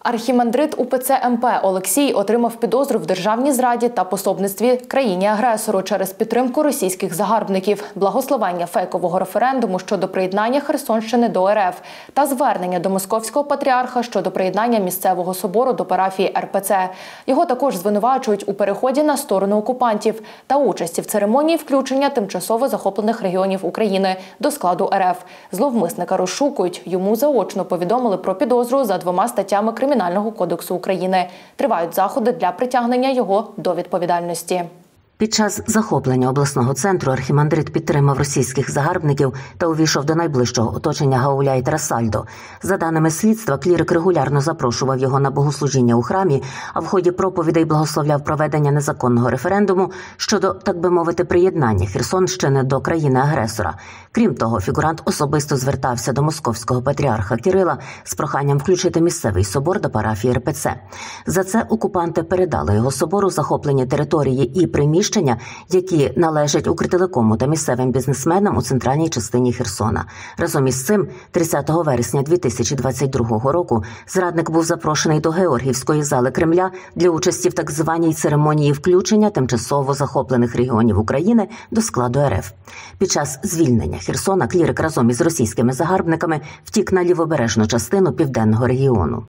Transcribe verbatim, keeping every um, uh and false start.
Архімандрит УПЦ МП Олексій отримав підозру в державній зраді та пособництві країні-агресору через підтримку російських загарбників, благословення фейкового референдуму щодо приєднання Херсонщини до РФ та звернення до Московського патріарха щодо приєднання місцевого собору до парафії Ер Пе Це. Його також звинувачують у переході на сторону окупантів та участі в церемонії включення тимчасово захоплених регіонів України до складу РФ. Зловмисника розшукують. Йому заочно повідомили про підозру за двома статтями Кримінального кодексу України. Тривають заходи для притягнення його до відповідальності. Під час захоплення обласного центру архімандрит підтримав російських загарбників та увійшов до найближчого оточення гауляйтера Сальдо. За даними слідства, клірик регулярно запрошував його на богослужіння у храмі, а в ході проповідей благословляв проведення незаконного референдуму щодо, так би мовити, приєднання Херсонщини до країни-агресора. Крім того, фігурант особисто звертався до московського патріарха Кирила з проханням включити місцевий собор до парафії Ер Пе Це. За це окупанти передали його собору захоплені території і приміщення, які належать Укртелекому та місцевим бізнесменам у центральній частині Херсона. Разом із цим, тридцятого вересня дві тисячі двадцять другого року, зрадник був запрошений до Георгіївської зали Кремля для участі в так званій церемонії включення тимчасово захоплених регіонів України до складу Ер Еф. Під час звільнення Херсона клірик разом із російськими загарбниками втік на лівобережну частину південного регіону.